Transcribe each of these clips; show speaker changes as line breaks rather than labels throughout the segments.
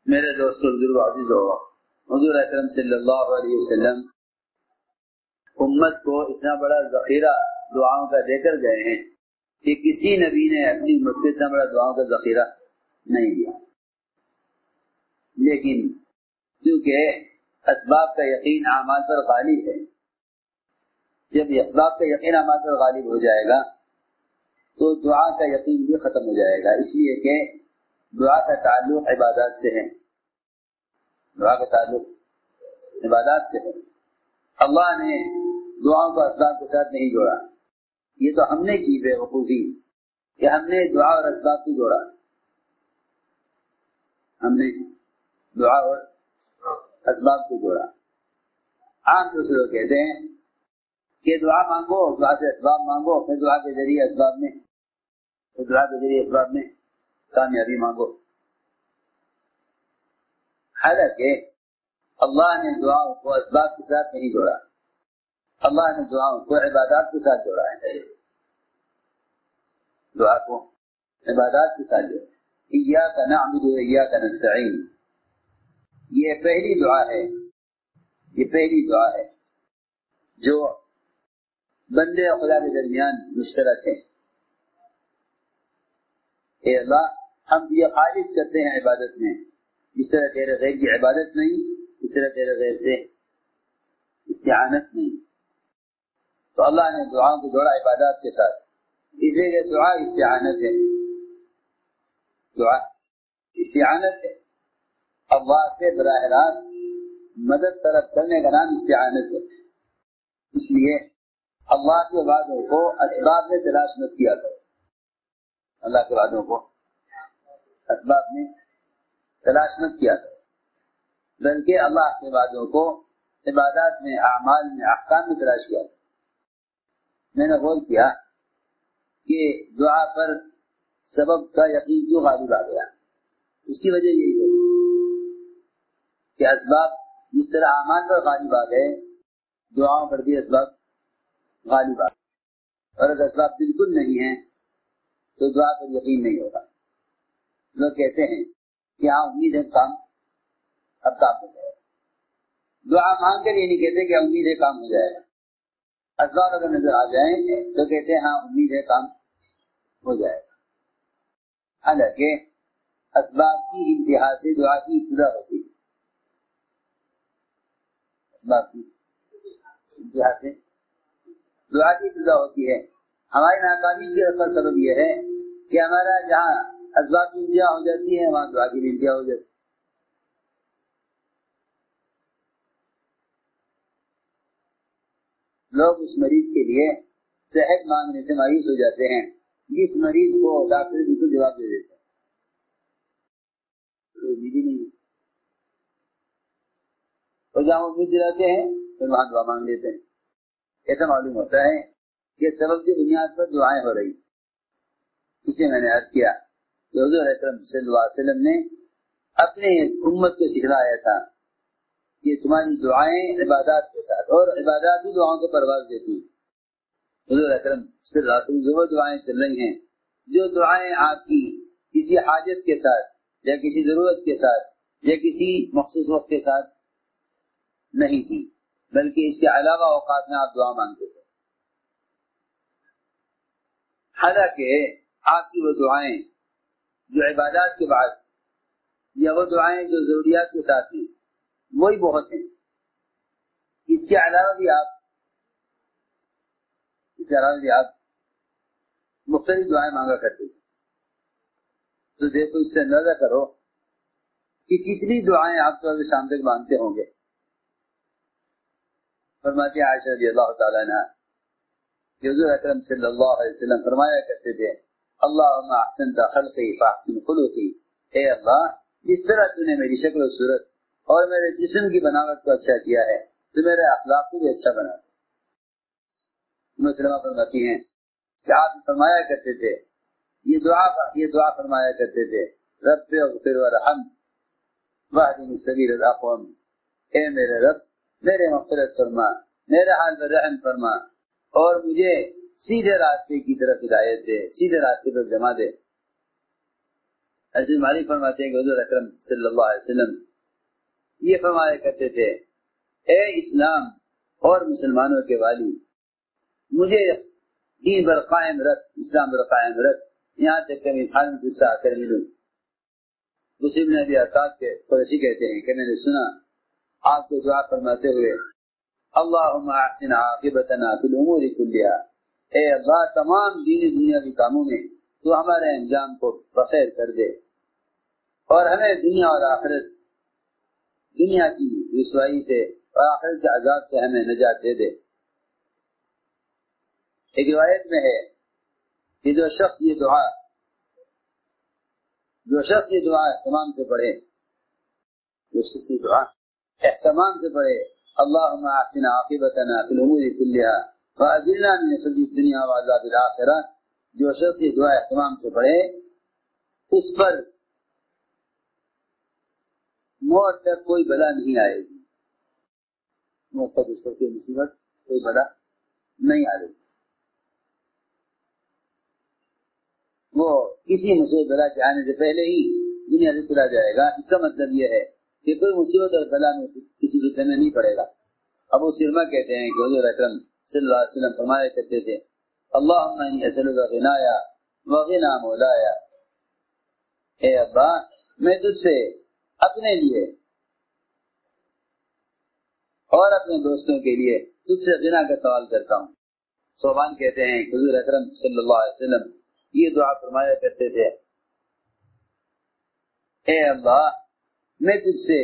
میرے دوستو بزرگو عزیزو، حضور اکرم صلی اللہ علیہ وسلم امت کو اتنا بڑا ذخیرہ دعاؤں کا دے کر گئے ہیں کہ کسی نبی نے اپنی امت کو اتنا بڑا دعاؤں کا ذخیرہ نہیں دیا. لیکن کیونکہ اسباب کا یقین اعمال پر غالب ہے، جب اسباب کا یقین اعمال پر غالب ہو جائے گا تو دعا کا یقین بھی ختم ہو جائے گا، اس لیے کہ دعا کا تعلق عبادات سے ہے. دعا کا تعلق عبادات سے ہے. اللہ نے دعاؤں کو اسباب کے ساتھ نہیں جوڑا، یہ تو ہم نے کی بے وقوفی کہ ہم نے دعا اور اسباب کو جوڑا. ہم نے دعا اور اسباب کو جوڑا. عام دوسرے لوگ کہتے ہیں کہ دعا مانگو، دعا سے اسباب مانگو، پھر دعا کے ذریعے اسباب میں کامیابی مانگو. حالانکہ اللہ نے دعاؤں کو اسباب کے ساتھ نہیں جوڑا، اللہ نے دعاؤں کو عبادات کے ساتھ جوڑا ہے. دعا کو عبادات کے ساتھ جوڑا. ایاک نعبد و ایاک نستعین، یہ پہلی دعا ہے جو بندے اور خدا کے درمیان مشترک ہے. اے اللہ، ہم یہ خالص کرتے ہیں عبادت میں، جس طرح تیرے غیر کی عبادت نہیں، اس طرح تیرے غیر سے استعانت نہیں. تو اللہ نے دعاؤں کو جوڑا عبادات کے ساتھ، اس لیے کہ دعا استعانت ہے. دعا استعانت ہے. اللہ سے براہ راست مدد طلب کرنے کا نام استعانت ہے. اس لیے اللہ کے وعدوں کو اسباب میں تلاش مت کیا کرو. اللہ کے وعدوں کو اسباب میں تلاش مت کیا کرو، بلکہ اللہ کے وعدوں کو عبادات میں، اعمال میں، احکام میں تلاش کیا کرو. میں نے غور کیا کہ دعا پر سبب کا یقین کیوں غالب آ گیا. اس کی وجہ یہی ہے کہ اسباب جس طرح اعمال پر غالب آ گئے، دعاؤں پر بھی اسباب غالب آ گئے. اور اگر اسباب بالکل نہیں ہیں تو دعا پر یقین نہیں ہوگا. لوگ کہتے ہیں کہ ہاں امید ہے کام اب کام ہو جائے گا. دعا مانگ کر یہ نہیں کہتے کہ امید ہے کام ہو جائے گا. اسباب اگر نظر آ جائیں تو کہتے ہیں ہاں امید ہے کام ہو جائے گا. حالانکہ اسباب کی انتہا سے دعا کی ابتدا ہوتی ہے. اسباب کی انتہا سے دعا کی ابتدا ہوتی ہے. ہماری ناکامی کی اصل سبب یہ ہے کہ ہمارا جہاں اسباب کی انتہا ہو جاتی ہے وہاں دعا کی بھی انتہا ہو جاتی ہے. لوگ اس مریض کے لیے صحت مانگنے سے مایوس ہو جاتے ہیں جس مریض کو ڈاکٹر بالکل جواب دے دیتے ہیں امید ہی نہیں ہے. اور جہاں امید دلاتے ہیں پھر وہاں دعا مانگ لیتے ہیں. ایسا معلوم ہوتا ہے کہ سبب کی بنیاد پر دعائیں ہو رہی. اس لیے میں نے عرض کیا کہ حضور اکرم صلی اللہ علیہ وسلم نے اپنے امت کو سکھلایا تھا کہ تمہاری دعائیں عبادات کے ساتھ، اور عبادات ہی دعاؤں کو پرواز دیتی. حضور اکرم صلی اللہ علیہ وسلم جو دعائیں چل رہی ہیں، جو دعائیں آپ کی کسی حاجت کے ساتھ یا کسی ضرورت کے ساتھ یا کسی مخصوص وقت کے ساتھ نہیں تھی، بلکہ اس کے علاوہ اوقات میں آپ دعا مانگتے تھے. حالانکہ آپ کی وہ دعائیں جو عبادات کے بعد یا وہ دعائیں جو ضروریات کے ساتھ ہیں وہی بہت ہیں. اس کے علاوہ بھی آپ مختلف دعائیں مانگا کرتے تھے. تو دیکھو، اس سے اندازہ کرو کہ کتنی دعائیں آپ صبح شام تک مانگتے ہوں گے. فرماتے عائشہ رضی اللہ تعالیٰ عنہ کہ حضور اکرم صلی اللہ علیہ وسلم فرمایا کرتے تھے، اللہم احسنت خلقی فاحسن خلقی، اے اللہ جس طرح تو نے میری شکل و صورت اور میرے جسم کی بناوٹ کو اچھا کیا ہے تو میرے اخلاق کو بھی اچھا بنا. مسلمہ فرماتی ہیں کہ آپ فرمایا کرتے تھے، یہ دعا فرمایا کرتے تھے، رب اغفر ورحم واہدنی السبیل الاقوم، اے میرے رب میرے مغفرت فرما، میرے حال پر رحم فرما اور مجھے سیدھے راستے کی طرف ہدایت دے، سیدھے راستے پر جما دے. حضرت مالک فرماتے ہیں کہ حضور اکرم صلی اللہ علیہ وسلم یہ فرمایا کرتے تھے، اے اسلام اور مسلمانوں کے والی، مجھے دین پر قائم رکھ، اسلام پر قائم رکھ، یہاں تک کہ میں اس حال میں تجھ سے آ کر ملوں۔ مسلم نے ابی عطاق کے قریشی کہتے ہیں کہ میں نے سنا آپ کو دعا فرماتے ہوئے، اللہم احسن عاقبتنا فی الامور کلھا، اے اللہ تمام دینی دنیاوی کاموں میں تو ہمارے انجام کو بخیر کر دے اور ہمیں دنیا اور آخرت، دنیا کی رسوائی سے اور آخرت کے عذاب سے ہمیں نجات دے دے۔ ایک روایت میں ہے کہ جو شخص یہ دعا اہتمام سے پڑھے، اللہم احسن عاقبتنا فی الامور کلھا واجرنا من خزی الدنیا وعذاب الآخرہ، جو شخص یہ دعا اہتمام سے پڑھے اس پر موت تک کوئی بلا نہیں آئے گی، موت تک اس پر کوئی مصیبت، کوئی بلا نہیں آئے گی، وہ کسی مصیبت بلا کے آنے سے پہلے ہی دنیا سے چلا جائے گا۔ اس کا مطلب یہ ہے کہ کوئی مصیبت اور بلا میں کسی فتنے میں نہیں پڑے گا۔ ابو سرما کہتے ہیں کہ حضور اکرم صلی اللہ علیہ وسلم فرمایا کرتے تھے، اللہم انی اسألک غنایا وغنا مولایا، اے اللہ میں تجھ سے اپنے لیے اور اپنے دوستوں کے لیے تجھ سے غنا کا سوال کرتا ہوں۔ صوبان کہتے ہیں کہ حضور اکرم صلی اللہ علیہ وسلم یہ دعا فرمایا کرتے تھے، اے اللہ میں تجھ سے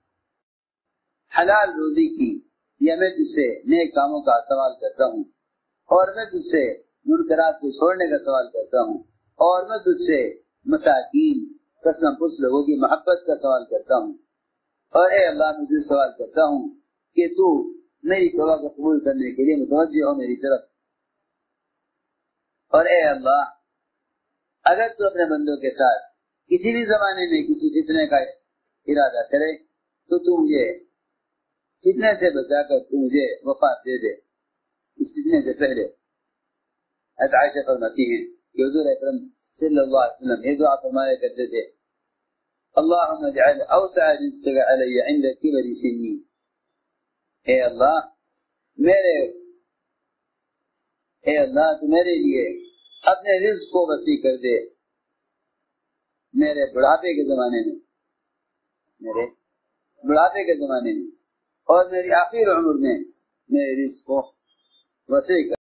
حلال روزی کی یا میں تجھ سے نیک کاموں کا سوال کرتا ہوں، اور میں تجھ سے منکرات کو چھوڑنے کا سوال کرتا ہوں، اور میں تجھ سے مساکین قسم پرس لوگوں کی محبت کا سوال کرتا ہوں، اور اے اللہ میں تجھ سے سوال کرتا ہوں کہ تو میری توبہ کو قبول کرنے کے لیے متوجہ ہو میری طرف، اور اے اللہ اگر تو اپنے بندوں کے ساتھ کسی بھی زمانے میں کسی فتنے کا ارادہ کرے تو تو مجھے فتنے سے بچا کر تو مجھے وفات دے دے اس فتنے سے پہلے۔ حضرت عائشہ فرماتی ہیں کہ حضور اکرم صلی اللہ علیہ وسلم یہ دعا فرمایا کرتے تھے، اللہم اجعل اوسع رزقک علی عند کبر سنی، اے اللہ تو میرے لیے اپنے رزق کو وسیع کر دے میرے بڑھاپے کے زمانے میں اور میری آخر عمر میں میرے رزق کو وسیع کر